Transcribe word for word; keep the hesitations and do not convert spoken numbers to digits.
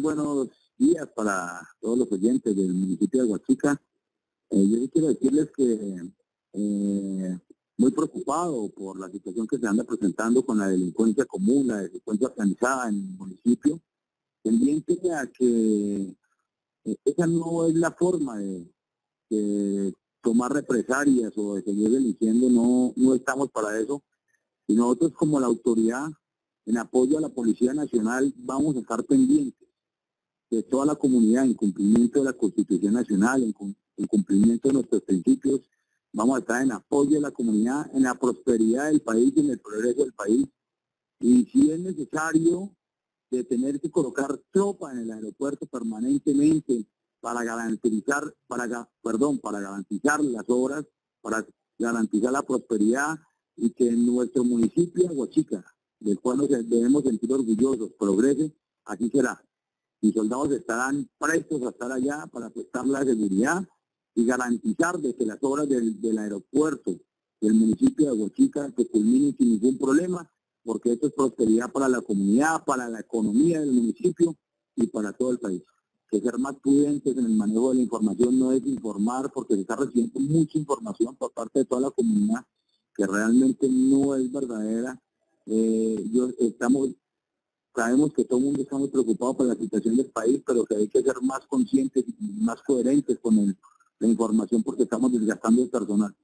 buenos días para todos los oyentes del municipio de Aguachica. Eh, yo quiero decirles que eh, muy preocupado por la situación que se anda presentando con la delincuencia común, la delincuencia organizada en el municipio, pendiente a que eh, esa no es la forma de, de tomar represalias o de seguir delinquiendo, no, no estamos para eso. Y nosotros como la autoridad, en apoyo a la Policía Nacional, vamos a estar pendientes de toda la comunidad en cumplimiento de la Constitución Nacional, en, en cumplimiento de nuestros principios. Vamos a estar en apoyo de la comunidad, en la prosperidad del país y en el progreso del país. Y si es necesario de tener que colocar tropa en el aeropuerto permanentemente para garantizar, para, perdón, para garantizar las obras, para garantizar la prosperidad y que en nuestro municipio, Aguachica, del cual nos debemos sentir orgullosos, progrese, así será. Y soldados estarán prestos a estar allá para prestar la seguridad y garantizar de que las obras del, del aeropuerto del municipio de Aguachica se culminen sin ningún problema, porque esto es prosperidad para la comunidad, para la economía del municipio y para todo el país. Que ser más prudentes en el manejo de la información no es informar, porque se está recibiendo mucha información por parte de toda la comunidad que realmente no es verdadera. Eh, yo, estamos, sabemos que todo el mundo está muy preocupado por la situación del país, pero que hay que ser más conscientes y más coherentes con el, la información porque estamos desgastando el personal.